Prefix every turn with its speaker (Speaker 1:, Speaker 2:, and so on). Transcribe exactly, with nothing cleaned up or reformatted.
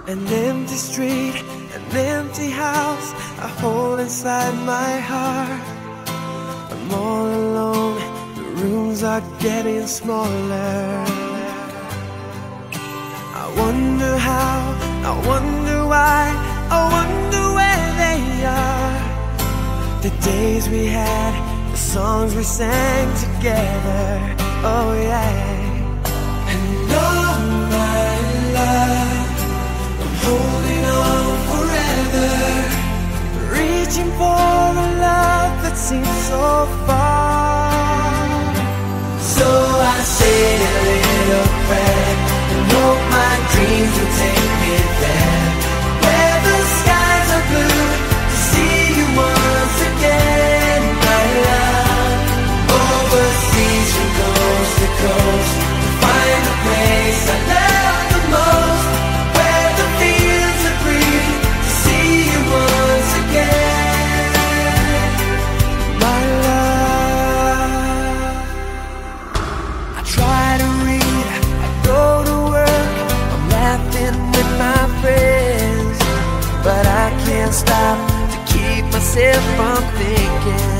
Speaker 1: An empty street, an empty house I hold inside my heart. I'm all alone, the rooms are getting smaller. I wonder how, I wonder why, I wonder where they are. The days we had, the songs we sang together, oh yeah. And all my love, I'm holding on forever, reaching for the love that seems so far. So I say a little prayer and hope my dreams will take me there, where the skies are blue, to see you once again, my love. Overseas from coast to coast, to find a place I love the most, where the fields are green, to see you once again, my love. I try to read, I go to work, I'm laughing with my friends, but I can't stop to keep myself from thinking.